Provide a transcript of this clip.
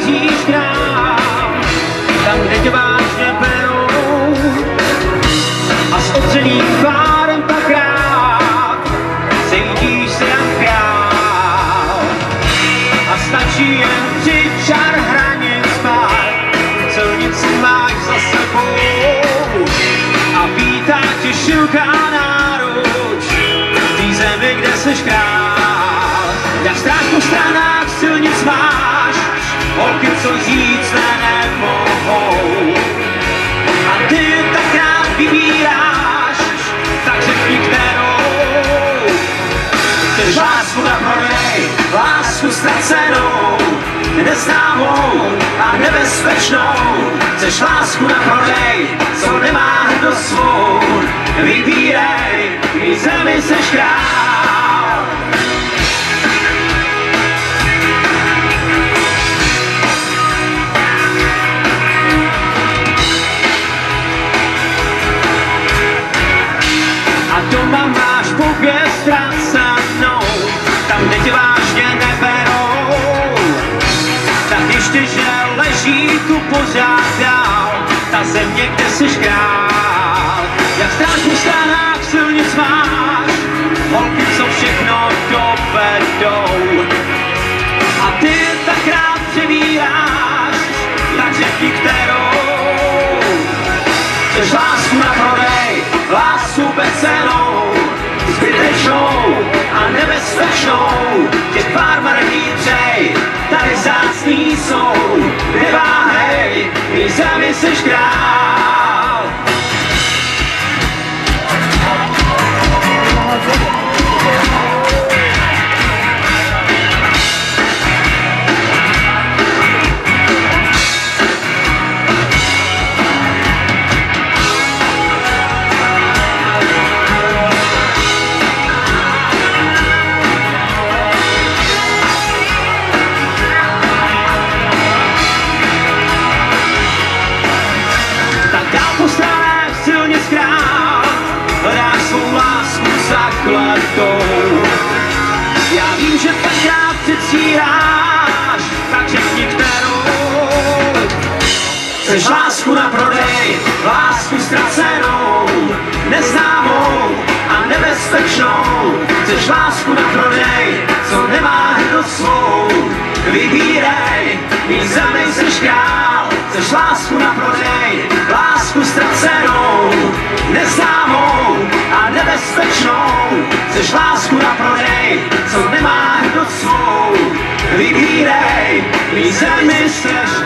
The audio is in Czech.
míříš k nám, tam, kde tě vážně berou a s otřeným tvárem pak rád cítíš se jak král a stačí jen 3 čar hranic pár, silnici máš za sebou a vítá tě široká náruč v té zemi, kde seš král. Jak strach po stranách silnic máš, holky, co říct nemohou. A ty tak rád vybíráš, tak řekni kterou. Chceš lásku na prodej, lásku ztracenou, neznámou a nebezpečnou. Chceš lásku na prodej, co nemá hrdost svou. Vybírej, v zemi seš král. A doma máš pověst ztracenou, tam, kde tě vážně neberou. Tak ještě, že leží tu pořád dál, ta země, kde seš král. Jak strach po stranách silnic máš, holky, co všechno dovedou. A ty tak rád přebíráš, tak řekni kterou. Chceš lásku na prodej, lásku bezcennou, zbytečnou a nebezpečnou. Těch pár marných třej, tady vzácný jsou. Neváhej, v zemi seš král. Po stranách silnic král, hledáš svou lásku zakletou. Já vím, že tak rád předstíráš, tak řekni kterou. Chceš lásku na prodej, lásku ztracenou, neznámou a nebezpečnou. Chceš lásku na prodej, co nemá hrdost svou. Vybírej, v zemi seš král. Chceš lásku na prodej, lásku ztracenou, neznámou a nebezpečnou. Chceš lásku na prodej, co nemá hrdost svou. Vybírej, v zemi seš